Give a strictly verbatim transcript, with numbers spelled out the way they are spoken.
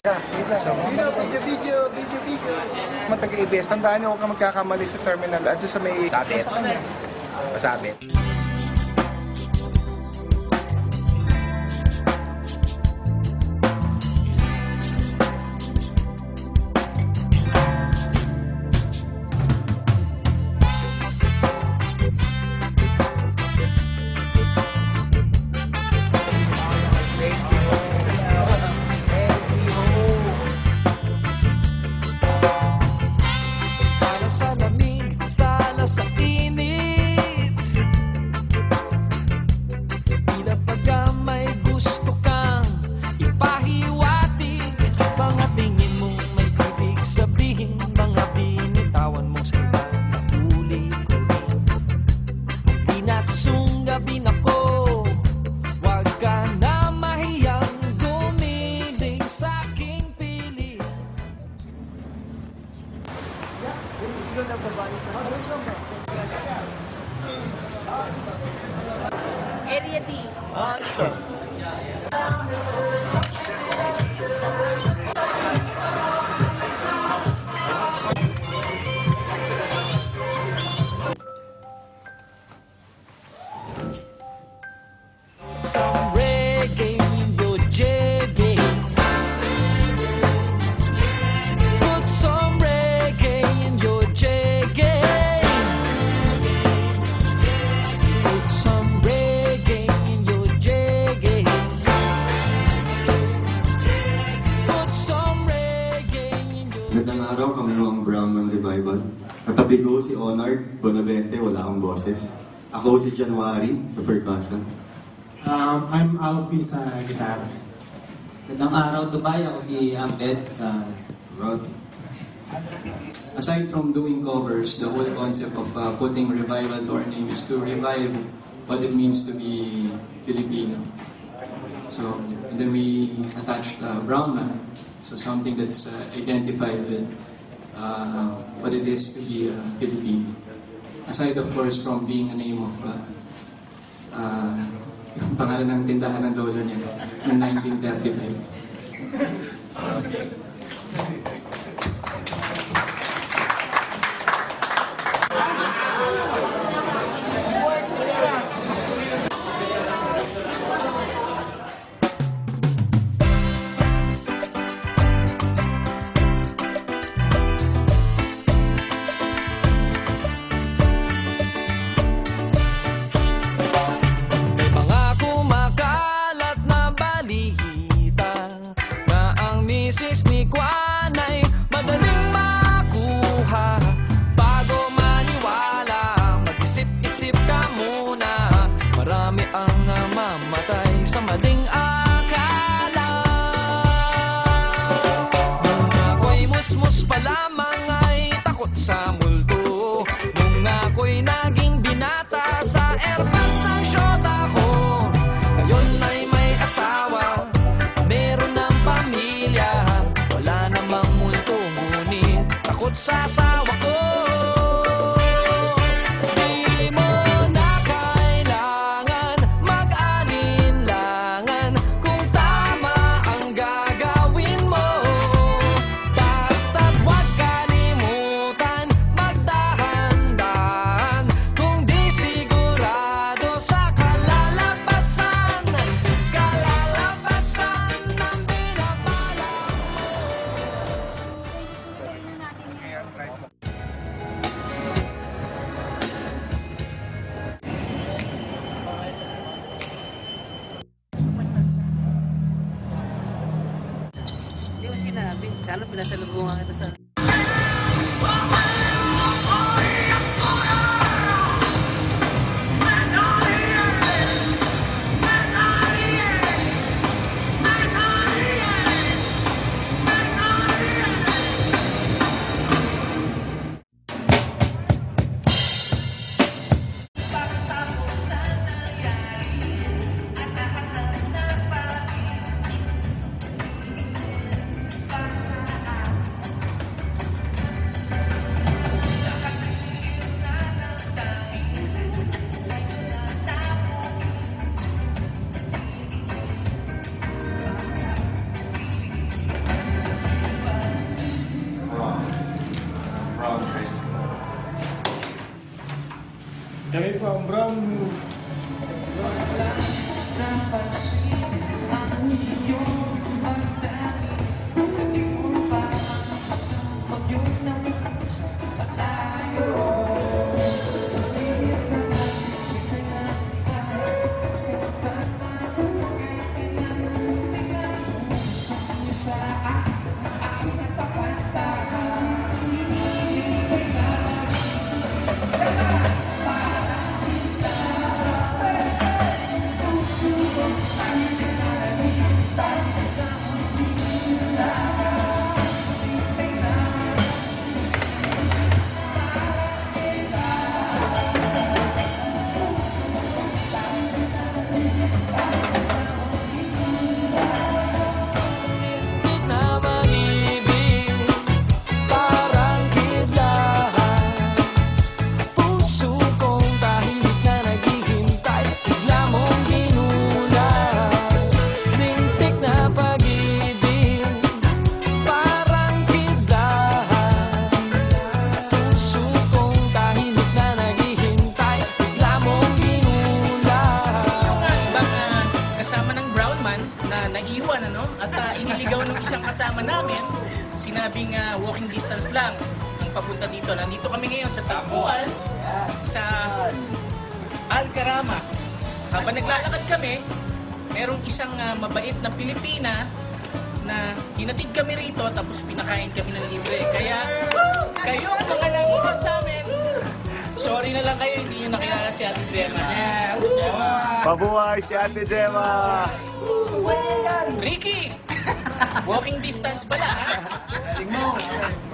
So, video, video, video, video, video. Matag-A B S, tandaan niyo huwag kang magkakamali sa terminal at sa may... Sabit. Sa kanya. Masabit. Sa init, tila pagka may gusto kang ipahiwatig. Mga tingin mo may ibig sabihin, mga binitawan mong salita na huli ko rin. Lina't sunggabin ako, wag ka na mahiyang gumiling sa aking piling. Area D. Some reggae in your jeggings. Put some reggae in your jeggings. Put some reggae in your jeggings. Put some reggae in your... Magandang araw, kami ang Brahman Revival. Katabi ko si ONARD Bonavente, wala akong boses. Ako si January sa percussion. Um, I'm Alfie sa gitara. Magandang araw, Dubai. Ako si Ambed sa Rod. Aside from doing covers, the whole concept of uh, putting revival to our name is to revive what it means to be Filipino. So, and then we attached uh, Brown Man, so something that's uh, identified with uh, what it is to be a Filipino. Aside, of course, from being a name of uh, uh, yung pangalan ng tindahan ng lolo niya noong nineteen thirty-five. Misis ni Kwan ay madaling makuha. Bago maniwala, mag-isip-isip ka muna. Marami ang mamatay sa maling akala. Nung ako'y musmus pa lamang ay takot sa multo. Nung ako'y naging binata sa airpass ng syota ko. Ngayon ay may asawa, meron ng pamilya. Wala namang multo, ngunit takot sa asawa ko. Di mo na kailangan mag-alinlangan kung tama ang gagawin mo. Basta't huwag kalimutan magdahan-dahan kung di sigurado sa kalalabasan. Kalalabasan ng binabalak mo. Hindi mo sinabi. Sana pinasalubungan kita sa... Brown, brown. na mag-ibig, parang kidlahan. Puso kong tahimik na naghihintay, bigla mong ginulat. Lintik na pag-ibig, parang kidlahan. Puso kong tahimik na naghihintay, bigla mong ginulat. Baka kasama ng brown man na naiwan ano at uh, iniligaw ng isang kasama namin, sinabing uh, walking distance lang ang papunta dito. Nandito kami ngayon sa Tapuan sa Alcarama. Habang naglalakad kami, merong isang uh, mabait na Pilipina na hinatid kami rito tapos pinakain kami ng libre. Kaya kayo ang mga nangitan sa amin. Sorry na lang kayo, hindi nyo nakilala si Ate Gemma. Mabuhay si Ate Gemma! Ricky! Walking distance pala, ha? Galing mo.